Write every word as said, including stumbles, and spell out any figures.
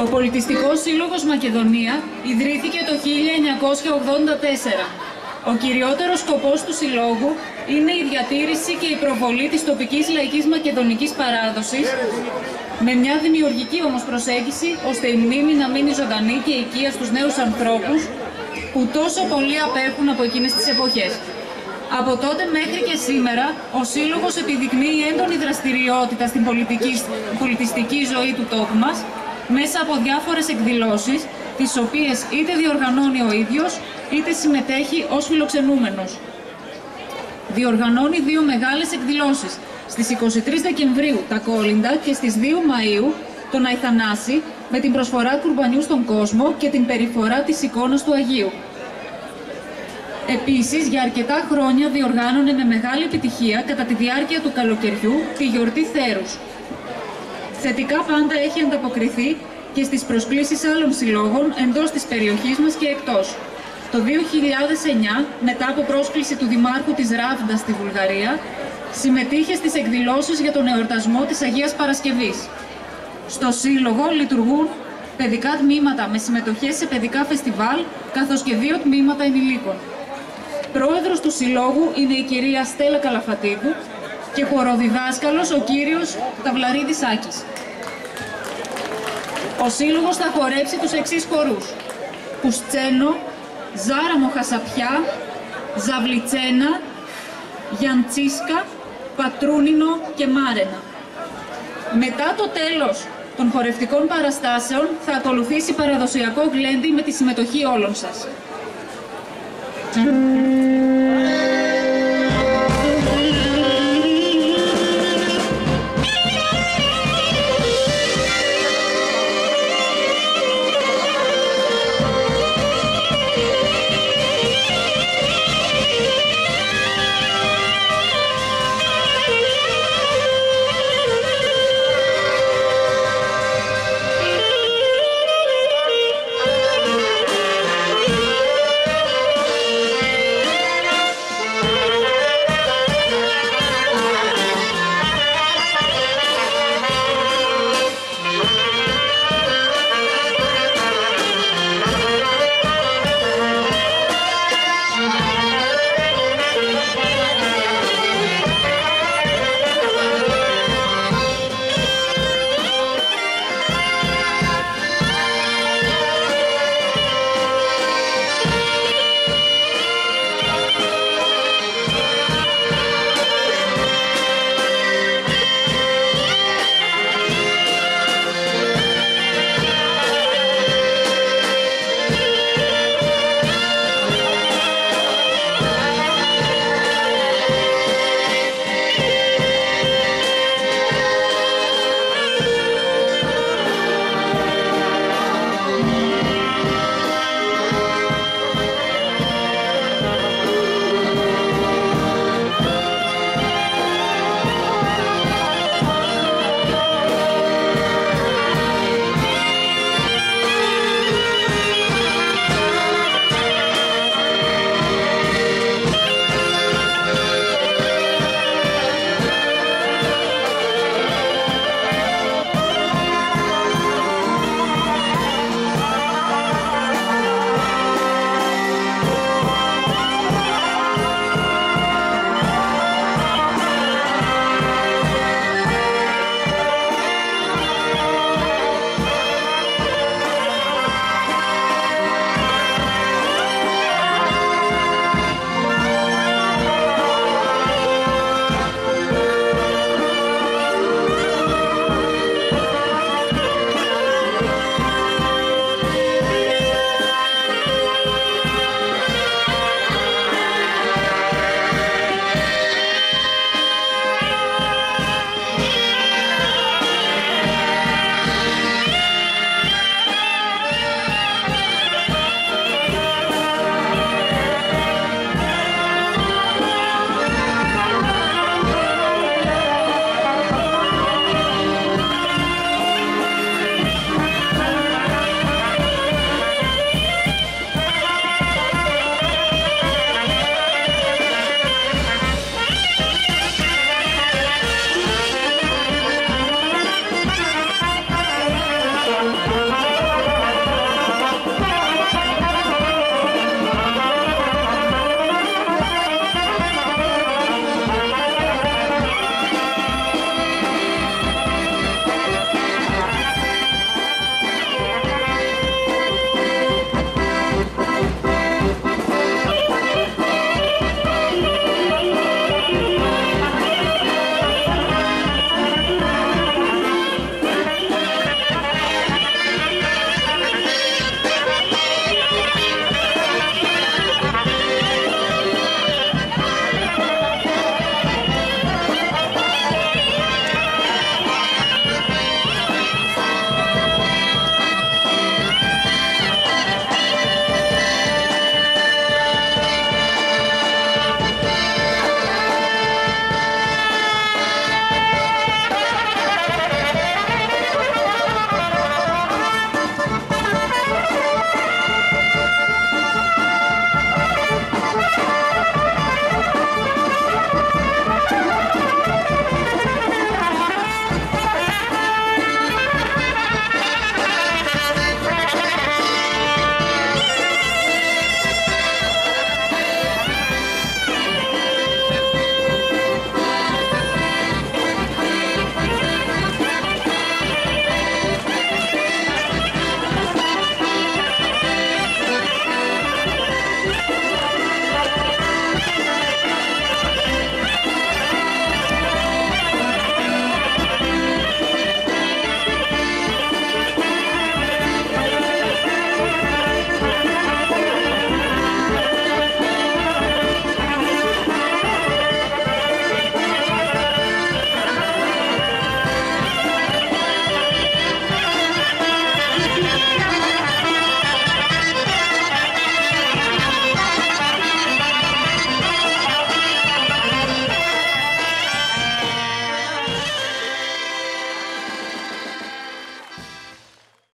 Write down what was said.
Ο Πολιτιστικός Σύλλογος Μακεδονία ιδρύθηκε το χίλια εννιακόσια ογδόντα τέσσερα. Ο κυριότερος σκοπός του Συλλόγου είναι η διατήρηση και η προβολή της τοπικής λαϊκής μακεδονικής παράδοσης, με μια δημιουργική όμως προσέγγιση, ώστε η μνήμη να μείνει ζωντανή και οικία στους νέους ανθρώπους που τόσο πολύ απέχουν από εκείνες τις εποχές. Από τότε μέχρι και σήμερα, ο Σύλλογος επιδεικνύει έντονη δραστηριότητα στην πολιτική, πολιτιστική ζωή του τόπου μας, μέσα από διάφορες εκδηλώσεις, τις οποίες είτε διοργανώνει ο ίδιος, είτε συμμετέχει ως φιλοξενούμενος. Διοργανώνει δύο μεγάλες εκδηλώσεις, στις είκοσι τρεις Δεκεμβρίου τα Κόλυντα και στις δύο Μαΐου τον Αϊθανάση, με την προσφορά κουρμπανιού στον κόσμο και την περιφορά της εικόνας του Αγίου. Επίσης, για αρκετά χρόνια διοργάνωνε με μεγάλη επιτυχία κατά τη διάρκεια του καλοκαιριού τη γιορτή Θέρους. Θετικά πάντα έχει ανταποκριθεί και στις προσκλήσεις άλλων συλλόγων εντός της περιοχής μας και εκτός. Το δύο χιλιάδες εννιά, μετά από πρόσκληση του Δημάρχου της Ράβντα στη Βουλγαρία, συμμετείχε στις εκδηλώσεις για τον εορτασμό της Αγίας Παρασκευής. Στο Σύλλογο λειτουργούν παιδικά τμήματα με συμμετοχές σε παιδικά φεστιβάλ, καθώς και δύο τμήματα ενηλίκων. Πρόεδρος του Συλλόγου είναι η κυρία Στέλλα Καλαφατίδου και χοροδιδάσκαλος ο κύριος Ταυλαρίδης Άκης. Ο Σύλλογος θα χορέψει τους εξής χορούς: Πουστσένο, Ζάραμο Χασαπιά, Ζαβλιτσένα, Γιαντσίσκα, Πατρούνινο και Μάρενα. Μετά το τέλος των χορευτικών παραστάσεων θα ακολουθήσει παραδοσιακό γλέντι με τη συμμετοχή όλων σας.